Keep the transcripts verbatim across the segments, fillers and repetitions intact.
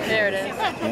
There it is.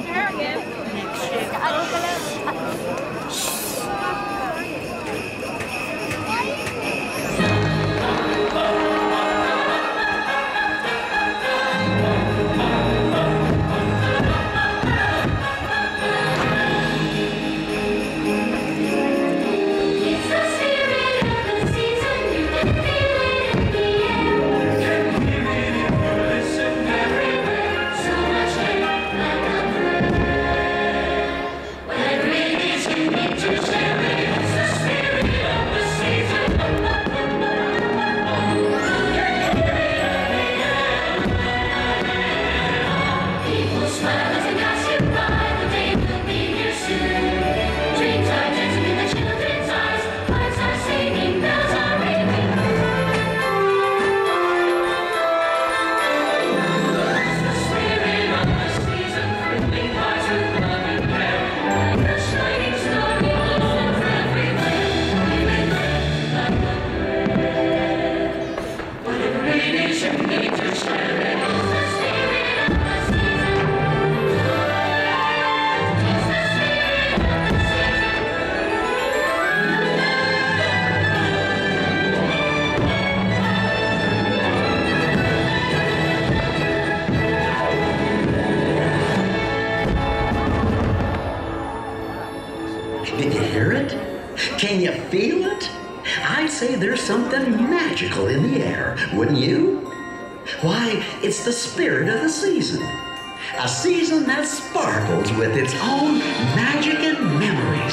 Did you hear it? Can you feel it? I'd say there's something magical in the air, wouldn't you? Why, it's the spirit of the season. A season that sparkles with its own magic and memories.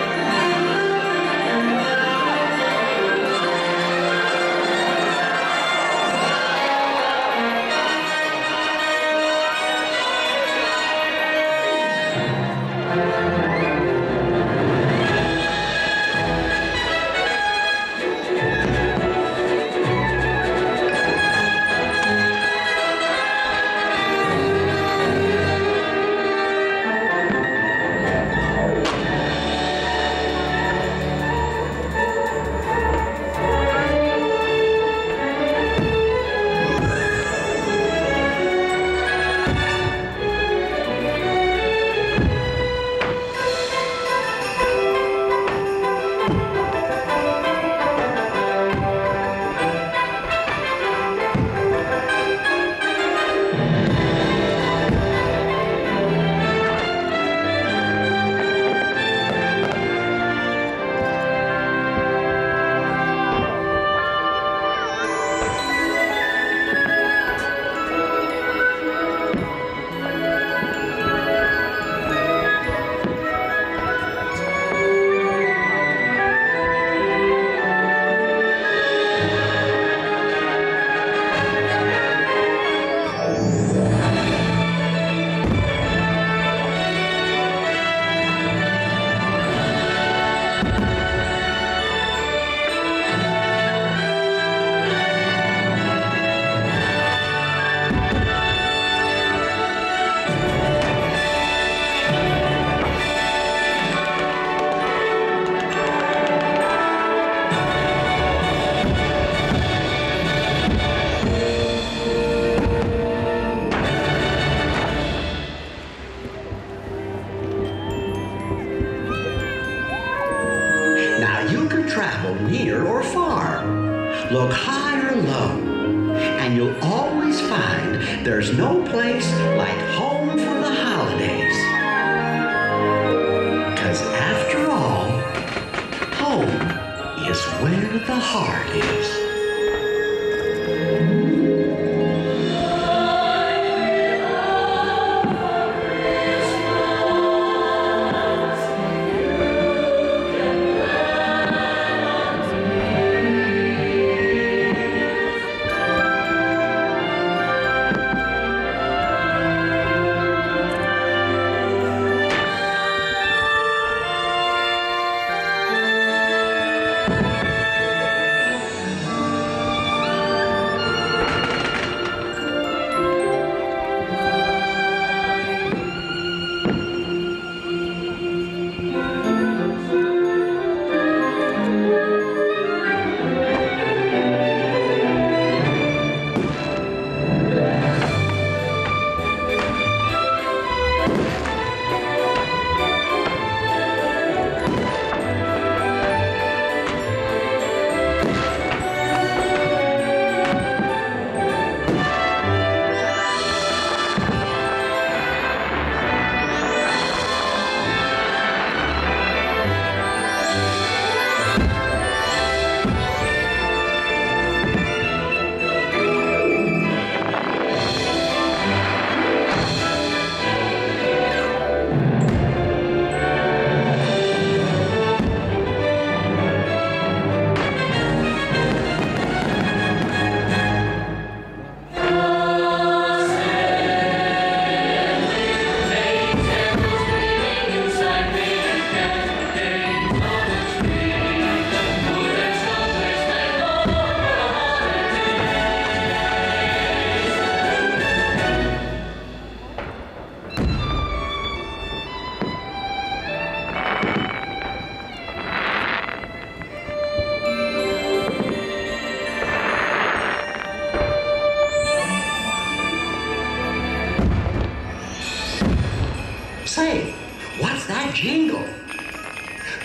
Travel near or far, look high or low, and you'll always find there's no place like home for the holidays. 'Cause after all, home is where the heart is.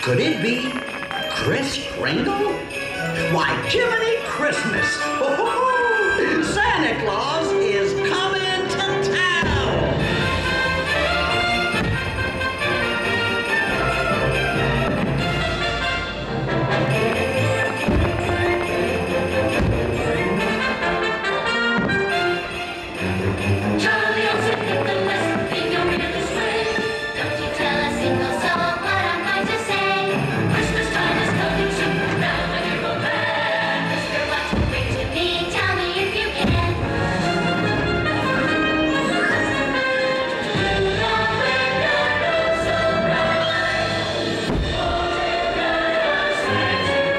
Could it be Kris Kringle? Why, Jiminy Christmas! Oh, Santa Claus is coming to town! Jolly old Saint Nicholas, think you're really sweet. Don't you tell a single soul what I'm going to say. Christmas time is coming soon, now I hear a man. Mister, what you bring to me, tell me if you can. Now when your nose so bright, oh, let us say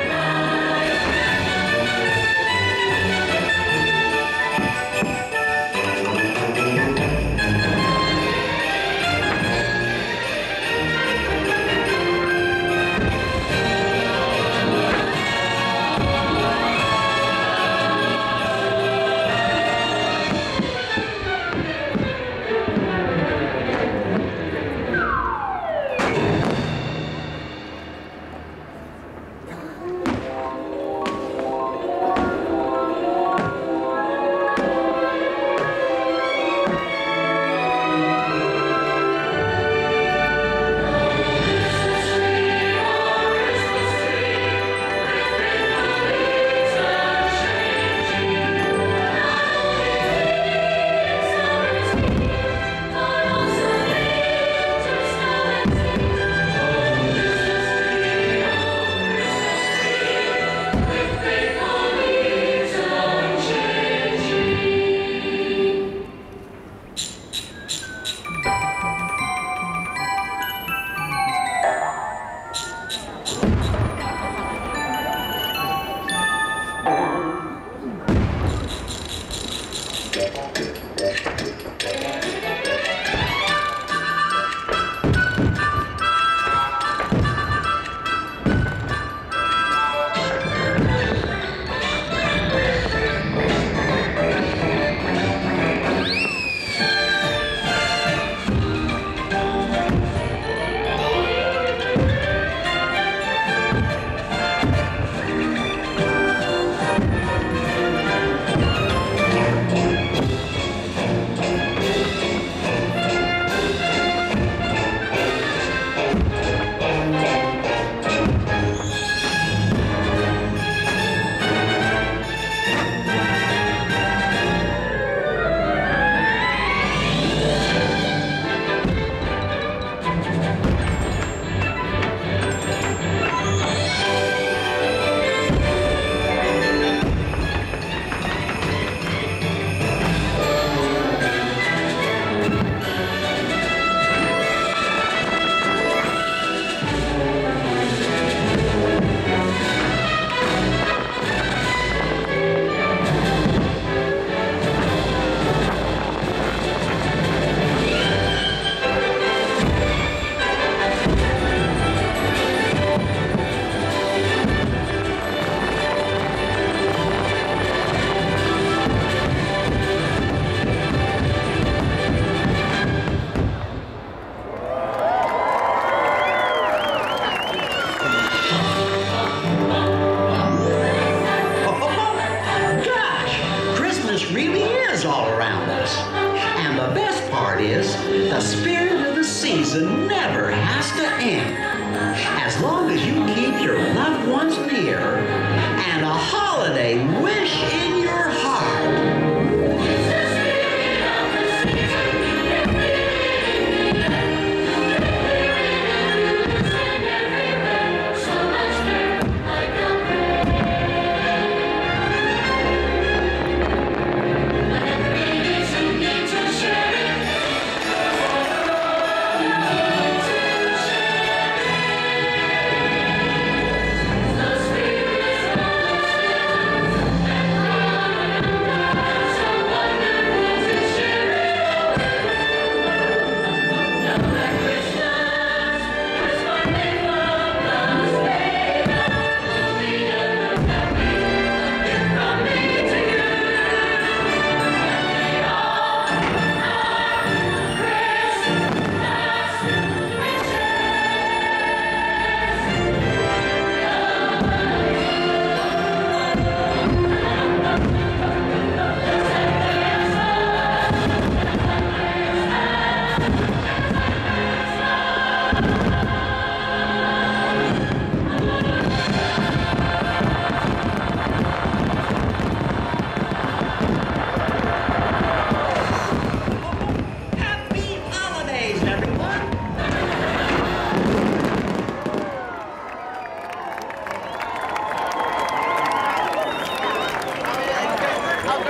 The spirit of the season never has to end. As long as you keep your loved ones near and a holiday wish in your heart. Whatever it is you need to share it.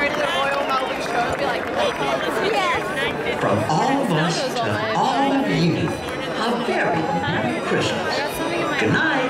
to the Royal Melbourne show and be like, Yes. From all of us to all of you, a very Merry Christmas. Good night.